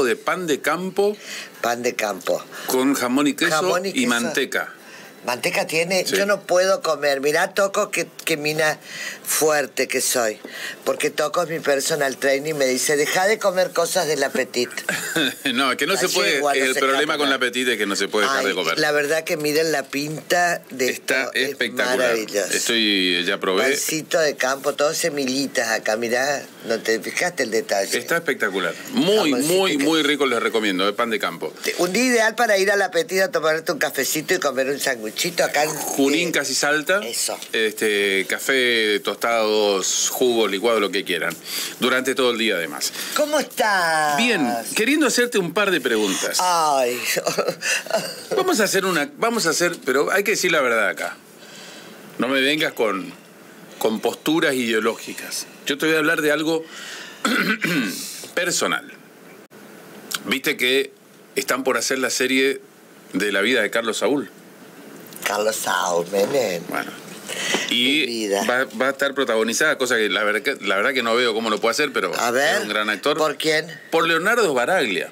de pan de campo. Pan de campo. Con jamón y queso, Jamón y queso. manteca. Manteca tiene, Sí. yo no puedo comer. Mirá, Toco, que mina fuerte que soy. Porque Toco es mi personal trainer y me dice, deja de comer cosas del apetito. No, es que no se Así puede. igual no El se problema escapa con el nada. apetito es que no se puede dejar Ay, de comer. la verdad que miren la pinta de Está esto, es espectacular. maravilloso. Ya probé. Pancito de campo, todo semillitas acá, mirá, no te fijaste el detalle. Está espectacular. Muy, Jamoncito muy, y muy rico, les recomiendo, pan de campo. Un día ideal para ir al apetito a tomarte un cafecito y comer un sanguchito acá en Junín, casi Salta. Eso. Café, tostados, jugos, licuado, lo que quieran. Durante todo el día, además. ¿Cómo estás? Bien, queriendo hacerte un par de preguntas. Ay. Vamos a hacer, pero hay que decir la verdad acá. No me vengas con posturas ideológicas. Yo te voy a hablar de algo personal. Viste que están por hacer la serie de la vida de Carlos Saúl. Carlos Saúl, Menem. Bueno. Mi Y vida. va a estar protagonizada, cosa que la verdad que no veo cómo lo puede hacer, pero A ver. es un gran actor. ¿Por quién? Por Leonardo Sbaraglia.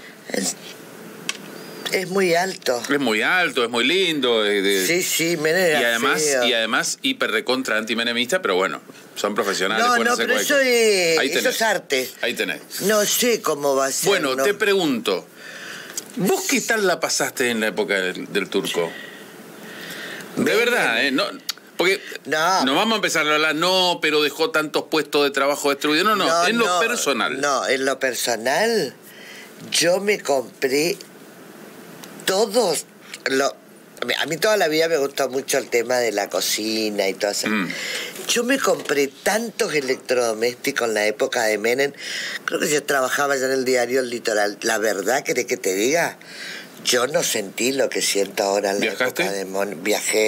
Es muy alto. Es muy alto, es muy lindo. Sí, Menem era feo. y además hiper recontra antimenemista, pero bueno, son profesionales. No, pueden no, hacer pero cualquier eso cosa. Ahí eso tenés. es arte. Ahí tenés. No sé cómo va a ser. Bueno, no. te pregunto, ¿vos qué tal la pasaste en la época del turco? De Menem. verdad, ¿eh? No, porque No. vamos a empezar a hablar, no, pero dejó tantos puestos de trabajo destruidos. No, en lo personal. No, en lo personal, yo me compré todos a mí toda la vida me gustó mucho el tema de la cocina y todo eso. Yo me compré tantos electrodomésticos en la época de Menem. Creo que yo trabajaba ya en el diario El Litoral. La verdad, ¿querés que te diga? Yo no sentí lo que siento ahora en la ¿Viajaste? época de Menem.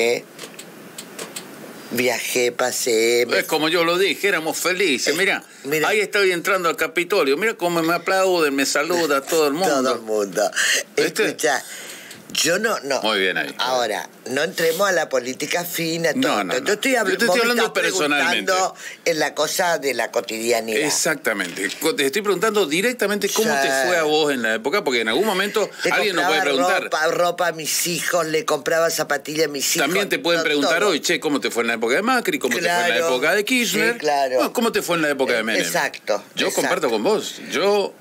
Viajé, pasé. Es como yo lo dije, éramos felices. Mira, ahí estoy entrando al Capitolio. Mira cómo me aplauden, me saluda todo el mundo. Todo el mundo. ¿Viste? Escucha, yo no. Muy bien ahí. Ahora, no entremos a la política fina. No. Yo te estoy Yo te estoy vos me hablando estás personalmente. preguntando en la cosa de la cotidianidad. Exactamente. Te estoy preguntando directamente cómo Sí. te fue a vos en la época, porque en algún momento Le alguien nos puede compraba preguntar. ropa a mis hijos, le compraba zapatillas a mis hijos. También te pueden preguntar todo. hoy, che, ¿cómo te fue en la época de Macri? ¿Cómo te fue en la Claro. época de Kirchner? Sí, claro. Bueno, ¿cómo te fue en la época de Menem? Exacto. Yo comparto con vos. Yo,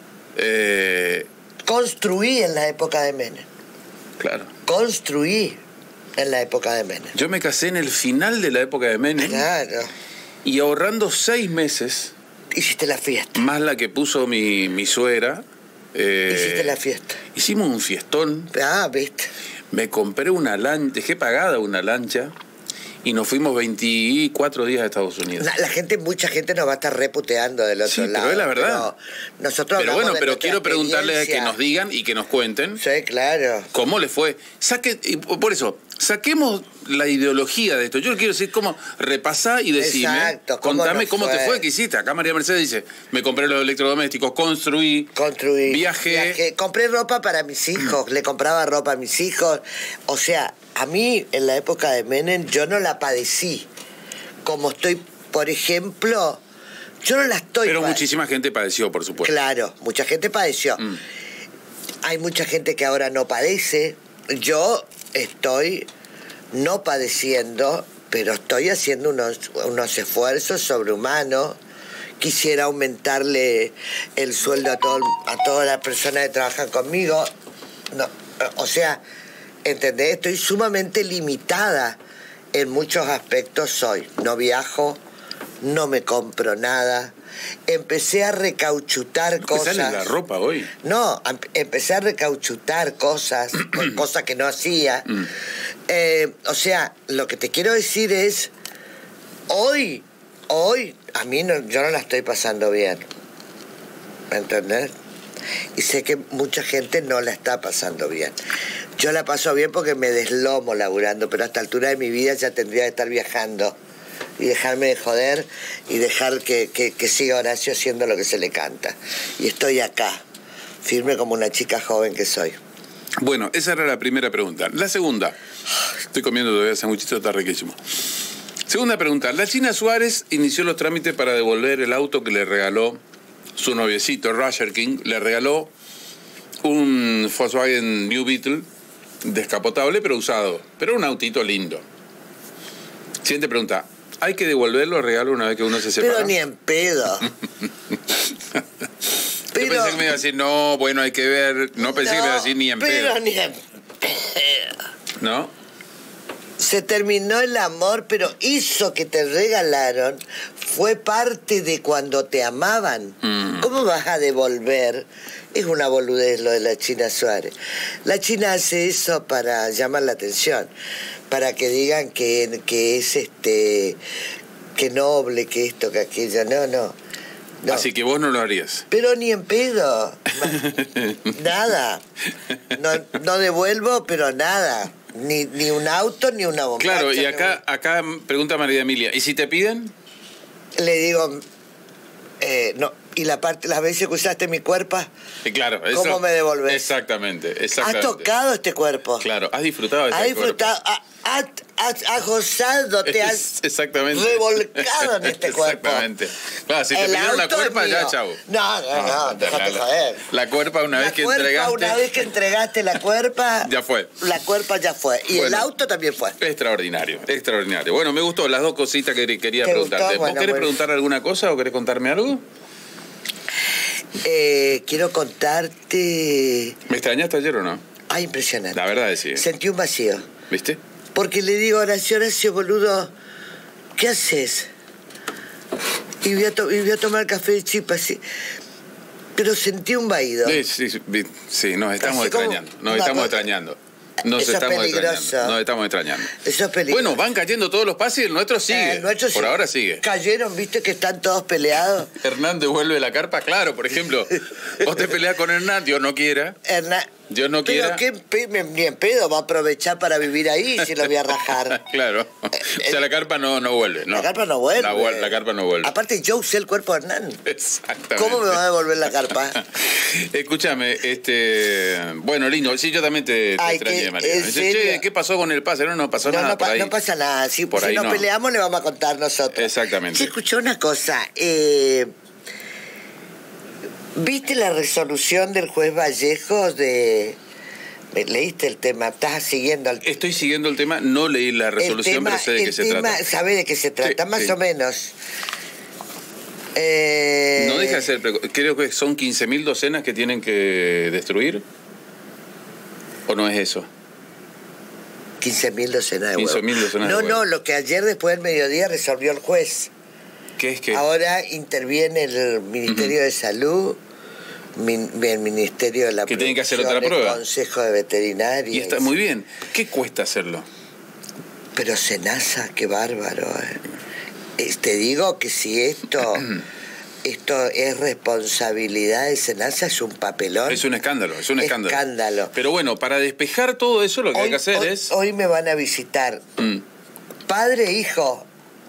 Construí en la época de Menem. claro. Construí en la época de Menem. Yo me casé en el final de la época de Menem Claro. y ahorrando 6 meses, Hiciste la fiesta. más la que puso mi suegra, Hiciste la fiesta. hicimos un fiestón. Ah, viste. Me compré una lancha, dejé pagada una lancha y nos fuimos 24 días a Estados Unidos. Mucha gente nos va a estar reputeando del otro Sí, lado. pero es la verdad. Pero nosotros Pero hablamos bueno, de pero nuestra quiero preguntarles que experiencia. nos digan y que nos cuenten Sí, claro. cómo les fue. Y por eso, saquemos la ideología de esto. Yo quiero decir cómo repasá y decime, Exacto, cómo contame nos cómo te fue. fue, qué hiciste. Acá María Mercedes dice, me compré los electrodomésticos, construí, viajé. Compré ropa para mis hijos, le compraba ropa a mis hijos. O sea, a mí en la época de Menem yo no la padecí. Como estoy, por ejemplo, yo no la estoy Pero muchísima gente padeció, por supuesto. Claro, mucha gente padeció. Hay mucha gente que ahora no padece. Yo estoy no padeciendo, pero estoy haciendo unos esfuerzos sobrehumanos. Quisiera aumentarle el sueldo a todas las personas que trabajan conmigo. No, o sea, ¿entendés? Estoy sumamente limitada en muchos aspectos hoy. No viajo, no me compro nada. Empecé a recauchutar cosas. ¿Sale la ropa hoy? No, empecé a recauchutar cosas, cosas que no hacía. O sea, lo que te quiero decir es, hoy, a mí yo no la estoy pasando bien. ¿Me entendés? Y sé que mucha gente no la está pasando bien. Yo la paso bien porque me deslomo laburando, pero a esta altura de mi vida ya tendría que estar viajando y dejarme de joder y dejar que siga Horacio haciendo lo que se le canta. Y estoy acá, firme como una chica joven que soy. Bueno, esa era la primera pregunta. La segunda, estoy comiendo todavía sanguchito, está riquísimo. Segunda pregunta, la China Suárez inició los trámites para devolver el auto que le regaló su noviecito Roger King le regaló un Volkswagen New Beetle descapotable pero usado, pero un autito lindo. Siguiente pregunta, ¿hay que devolverlo el regalo una vez que uno se separa? Pero ni en pedo. Yo pensé que me iba a decir, no, bueno, hay que ver. No pensé que me iba a decir ni en pedo. Pero ni en pedo. ¿No? Se terminó el amor, pero eso que te regalaron fue parte de cuando te amaban. ¿Cómo vas a devolver? Es una boludez lo de la China Suárez. La China hace eso para llamar la atención, para que digan que es que noble, que esto, que aquello. No. Así que vos no lo harías. Pero ni en pedo. Nada. No devuelvo, pero nada. Ni un auto, ni una bomba. Claro, y acá pregunta María Emilia, ¿y si te piden? Le digo, no. ¿Y las veces que usaste mi cuerpo? Claro, eso. ¿Cómo me devolvés? Exactamente. Has tocado este cuerpo. Claro, has disfrutado de este Has disfrutado, has gozado, te has revolcado en este cuerpo. Exactamente. Claro, si te pidieron la cuerpa, ya, chau. No, déjate joder. La cuerpa una vez que entregaste. Una vez que entregaste la cuerpa. Ya fue. La cuerpa ya fue. Y bueno, el auto también fue. Extraordinario. Bueno, me gustó las dos cositas que quería preguntarte. ¿Vos querés preguntar alguna cosa o querés contarme algo? Quiero contarte. ¿Me extrañaste ayer o no? Impresionante. La verdad es sí. Sentí un vacío. ¿Viste? Porque le digo, Horacio, boludo, ¿qué haces? Y voy a tomar café de chip así. Pero sentí un vaído. Sí, nos estamos extrañando. Nos estamos extrañando. Eso es peligroso. Bueno, van cayendo todos los pases y el nuestro sigue. Por ahora sigue. Cayeron, viste que están todos peleados. Hernán devuelve la carpa, claro, por ejemplo. Vos te peleás con Hernán, Dios no quiera. Dios no quiera. Pero ni en pedo va a aprovechar para vivir ahí si lo voy a rajar. Claro. O sea, la carpa no vuelve, ¿no? La carpa no vuelve. La carpa no vuelve. Aparte, yo usé el cuerpo de Hernán. Exactamente. ¿Cómo me va a devolver la carpa? Escúchame, bueno, lindo. Sí, yo también te extrañé, María. Che, ¿qué pasó con el pase? No pasó nada por ahí. No pasa nada. Si nos peleamos, le vamos a contar nosotros. Exactamente. Sí, escuchó una cosa. ¿Viste la resolución del juez Vallejos de... ¿Leíste el tema? ¿Estás siguiendo Estoy siguiendo el tema, no leí la resolución, pero sé de qué se trata. ¿Sabe de qué se trata? Más o menos. No deja de ser, creo que son 15.000 docenas que tienen que destruir. ¿O no es eso? 15.000 docenas de huevos. 15.000 docenas de huevos. No, lo que ayer después del mediodía resolvió el juez. ¿Qué es que? Ahora interviene el Ministerio de Salud, el Ministerio de la que tienen que hacer otra prueba. El Consejo de Veterinaria. Y está muy bien. ¿Qué cuesta hacerlo? Pero Senasa, qué bárbaro. Te digo que si esto es responsabilidad de Senasa, es un papelón. Es un escándalo. Pero bueno, para despejar todo eso lo que hay que hacer es... Hoy me van a visitar padre e hijo.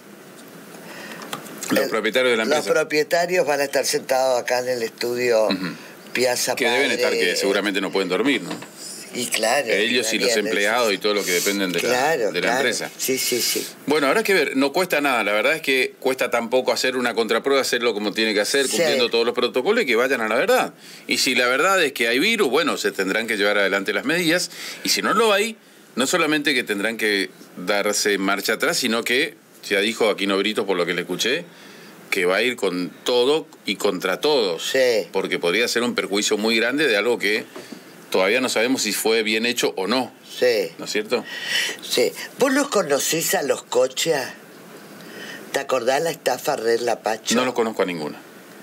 Los propietarios de la empresa. Los propietarios van a estar sentados acá en el estudio Piazza que Padre. Deben estar, que seguramente no pueden dormir, ¿no? Y claro. Ellos y los empleados y todo lo que dependen de la empresa. Sí. Bueno, habrá que ver, no cuesta nada. La verdad es que cuesta tampoco hacer una contraprueba, hacerlo como tiene que hacer, cumpliendo todos los protocolos y que vayan a la verdad. Y si la verdad es que hay virus, bueno, se tendrán que llevar adelante las medidas. Y si no lo hay, no solamente que tendrán que darse marcha atrás, sino que, ya dijo Aquino Britos, por lo que le escuché, que va a ir con todo y contra todos. Sí. Porque podría ser un perjuicio muy grande de algo que todavía no sabemos si fue bien hecho o no. Sí. ¿No es cierto? Sí. ¿Vos los conocés a los Cochas? ¿Te acordás la estafa Red Lapacho? No los conozco a ninguno.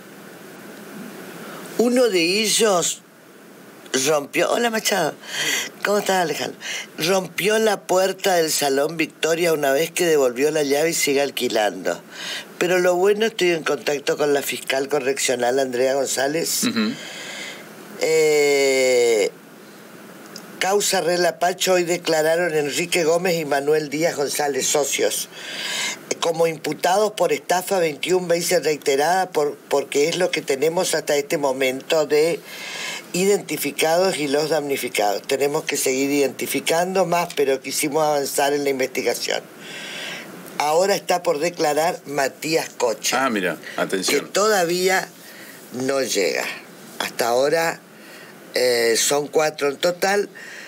Uno de ellos rompió... Hola, Machado. ¿Cómo estás, Alejandro? Rompió la puerta del Salón Victoria una vez que devolvió la llave y sigue alquilando. Pero lo bueno, estoy en contacto con la fiscal correccional Andrea González. Causa Red Lapacho, hoy declararon Enrique Gómez y Manuel Díaz González, socios, como imputados por estafa 21 veces reiterada, porque es lo que tenemos hasta este momento de identificados y los damnificados. Tenemos que seguir identificando más, pero quisimos avanzar en la investigación. Ahora está por declarar Matías Cocha. Mira, atención. Que todavía no llega. Hasta ahora son 4 en total.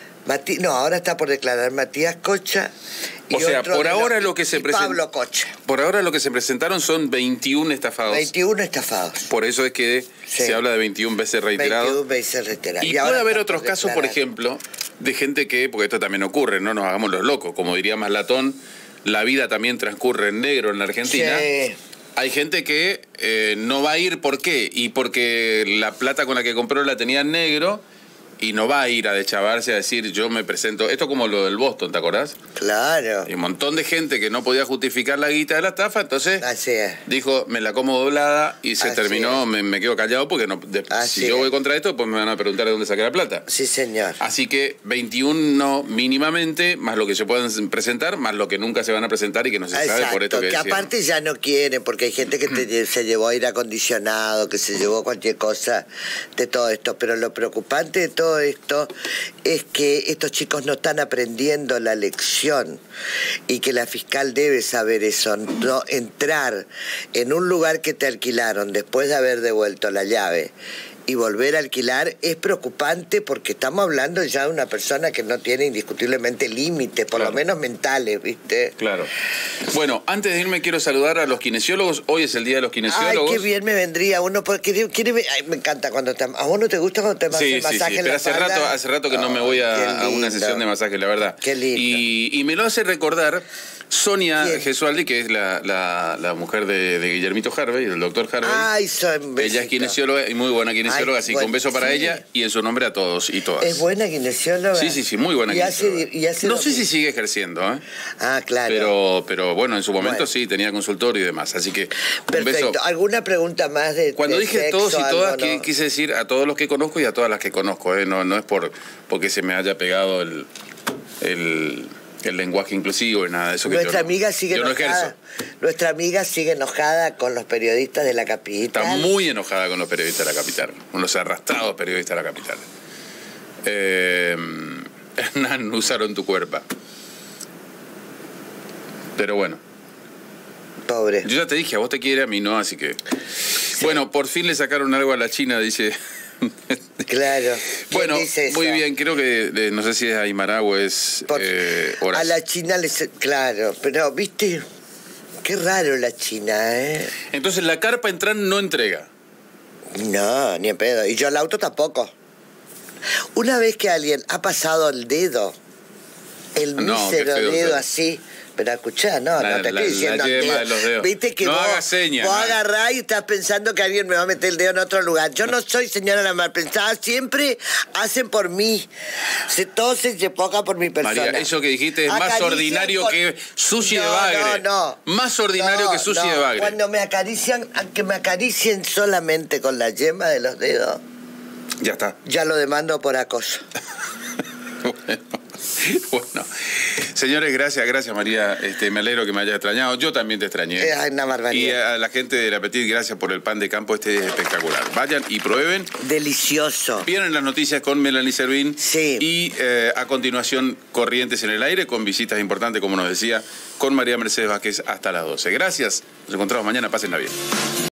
Ahora está por declarar Matías Cocha. O sea, por ahora lo que se presenta. Pablo Cocha. Por ahora lo que se presentaron son 21 estafados. 21 estafados. Por eso es que se habla de 21 veces reiterados. 21 veces reiterados. Y puede haber otros casos, por ejemplo, de gente que, porque esto también ocurre, no nos hagamos los locos, como diría Maslatón, la vida también transcurre en negro en la Argentina. Sí. Hay gente que no va a ir, ¿por qué? Y porque la plata con la que compró la tenía en negro y no va a ir a deschavarse a decir yo me presento. Esto como lo del Boston, ¿te acordás? Claro. Hay un montón de gente que no podía justificar la guita de la estafa, entonces Así es. dijo, me la como doblada y se terminó, me quedo callado porque si yo voy contra esto, pues me van a preguntar de dónde saqué la plata. Sí, señor. Así que 21 mínimamente, más lo que se pueden presentar, más lo que nunca se van a presentar y que no se sabe por esto que decían. Aparte ya no quieren, porque hay gente que se llevó aire acondicionado, que se llevó cualquier cosa de todo esto, pero lo preocupante de todo esto es que estos chicos no están aprendiendo la lección y que la fiscal debe saber eso, no entrar en un lugar que te alquilaron después de haber devuelto la llave y volver a alquilar es preocupante porque estamos hablando ya de una persona que no tiene indiscutiblemente límites, por lo menos mentales, ¿viste? Claro. Bueno, antes de irme quiero saludar a los kinesiólogos. Hoy es el Día de los Kinesiólogos. Ay, qué bien me vendría uno, porque ay, me encanta cuando te... ¿A vos no te gusta cuando te hacen masaje en la espalda? Pero hace rato que no me voy a una sesión de masaje, la verdad. Qué lindo. Y me lo hace recordar Sonia Gesualdi, que es la mujer de Guillermito Harvey, el doctor Harvey. Ay, ella es kinesióloga y muy buena kinesióloga, así que un beso para ella y en su nombre a todos y todas. ¿Es buena kinesióloga? Sí, muy buena kinesióloga. No sé si sigue ejerciendo, ¿eh? Ah, claro. Pero bueno, en su momento sí, tenía consultorio y demás, así que perfecto. Un beso. ¿Alguna pregunta más de Cuando dije sexo, todos y todas, ¿no? quise decir a todos los que conozco y a todas las que conozco, ¿eh? No es porque se me haya pegado el lenguaje inclusivo y nada de eso. Nuestra amiga sigue enojada. Nuestra amiga sigue enojada con los periodistas de la capital. Está muy enojada con los periodistas de la capital, con los arrastrados periodistas de la capital. Hernán, usaron tu cuerpo. Pero bueno. Pobre. Yo ya te dije, a vos te quiere, a mí no, así que... Sí. Bueno, por fin le sacaron algo a la China, dice... Claro. Bueno, muy bien, creo que no sé si es Aymara o es Horacio. A la China claro, pero viste, qué raro la China, ¿eh? Entonces la carpa Entran no entrega. No, ni en pedo. Y yo el auto tampoco. Una vez que alguien ha pasado el dedo, el mísero dedo así... Pero escuchá, no te estoy diciendo viste que no vos agarrás y estás pensando que alguien me va a meter el dedo en otro lugar. Yo no soy señora la mal pensada, siempre hacen por mí. Todos se enfocan por mi persona. María, eso que dijiste es más ordinario que Sushi de Bagre. No. Más ordinario que Sushi de Bagre. Cuando me acarician, que me acaricien solamente con la yema de los dedos. Ya está. Ya lo demando por acoso. Bueno, señores, gracias María, me alegro que me haya extrañado, yo también te extrañé. Es una barbaridad. Y a la gente del Appetit, gracias por el pan de campo, es espectacular. Vayan y prueben. Delicioso. Vienen las noticias con Melanie Servín. Sí. Y a continuación, Corrientes en el Aire, con visitas importantes, como nos decía, con María Mercedes Vázquez hasta las 12. Gracias, nos encontramos mañana, pásenla bien.